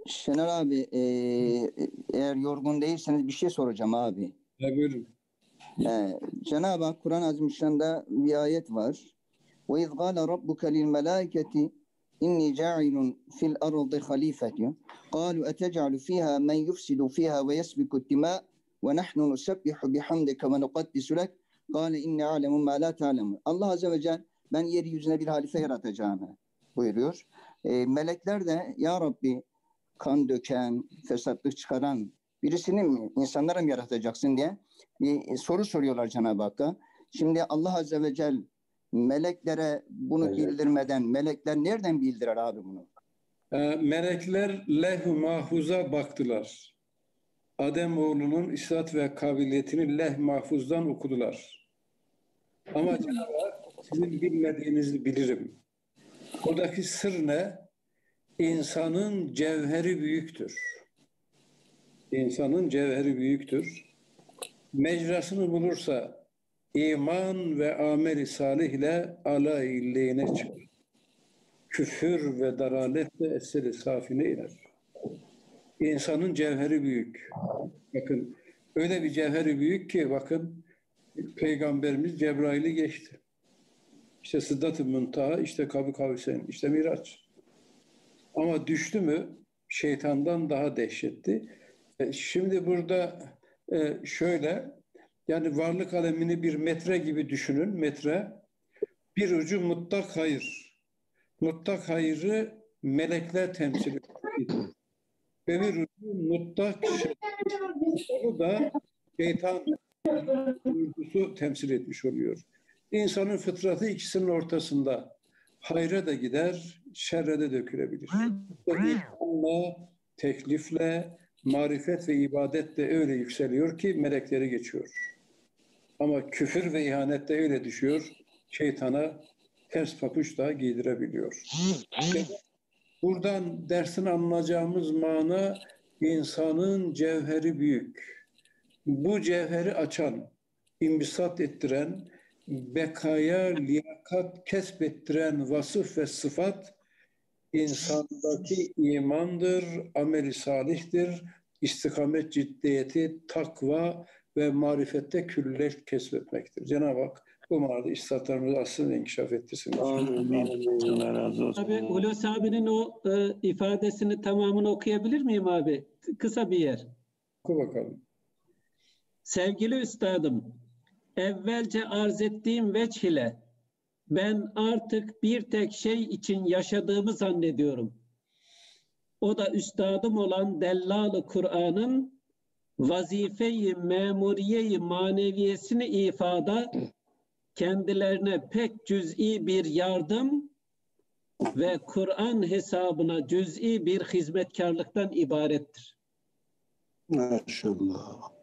Şener abi, eğer yorgun değilseniz bir şey soracağım abi. Buyurun. Cenab-ı Hak Kur'an-ı Azimüşşan'da bir ayet var. وَاِذْ قَالَ رَبُّكَ لِلْمَلَائِكَةِ اِنِّي جَاعِلٌ فِي الْأَرْضِ خَلِيفَةً قَالُوا أَتَجْعَلُ فِيهَا مَنْ يُفْسِدُ فِيهَا وَيَسْفِكُ الدِّمَاءَ وَنَحْنُ نُسَبِّحُ بِحَمْدِكَ وَنُقَدِّسُ لَكَ قَالَ إِنِّي أَعْلَمُ مَا لَا تَعْلَمُونَ. Allah Azze ve Celle ben yeryüzüne bir halife yaratacağını buyuruyor. Melekler de ya Rabbi kan döken, fesatlık çıkaran birisini mi, insanlara mı yaratacaksın diye bir soru soruyorlar Cenab-ı Hakk'a. Şimdi Allah Azze ve Celle meleklere bunu bildirmeden, melekler nereden bildirer abi bunu? Melekler leh-i mahfuza baktılar. Ademoğlunun istat ve kabiliyetini leh-i mahfuzdan okudular. Ama Cenab-ı Hak sizin bilmediğinizi bilirim. Oradaki sır ne? İnsanın cevheri büyüktür. İnsanın cevheri büyüktür. Mecrasını bulursa iman ve amel-i salih ile alâ-i illeyine çıkar. Küfür ve daraletle eseri safine iner. İnsanın cevheri büyük. Bakın öyle bir cevheri büyük ki bakın Peygamberimiz Cebrail'i geçti. İşte Sıddat-ı Müntaha, işte Kâb-ı Kavseyn, işte Miraç. Ama düştü mü şeytandan daha dehşetti. Şimdi burada şöyle, yani varlık alemini bir metre gibi düşünün. Metre, bir ucu mutlak hayır. Mutlak hayrı melekler temsil ediyor. Ve bir ucu mutlak şer. Onu da şeytan duygusu temsil etmiş oluyor. İnsanın fıtratı ikisinin ortasında. Hayra da gider, şerre de dökülebilir. İmanla, teklifle, marifet ve ibadet de öyle yükseliyor ki melekleri geçiyor. Ama küfür ve ihanet de öyle düşüyor, şeytana ters papuç da giydirebiliyor. Buradan dersini anlayacağımız mana insanın cevheri büyük. Bu cevheri açan, imbisat ettiren, bekaya liyakat kesbettiren vasıf ve sıfat insandaki imandır, ameli salihtir, istikamet ciddiyeti, takva ve marifette külleş kesbetmektir. Cenab-ı Hak bu manada istatlarımızı aslında inkişaf ettirsin. Allah razı olsun. Abi Hulusi abinin o ifadesini tamamını okuyabilir miyim abi? Kısa bir yer. Oku bakalım. Sevgili üstadım, evvelce arz ettiğim veç ile ben artık bir tek şey için yaşadığımı zannediyorum. O da üstadım olan Dellal-ı Kur'an'ın vazife-i memuriye-i maneviyesini ifada, kendilerine pek cüz'i bir yardım ve Kur'an hesabına cüz'i bir hizmetkarlıktan ibarettir. Maşallah.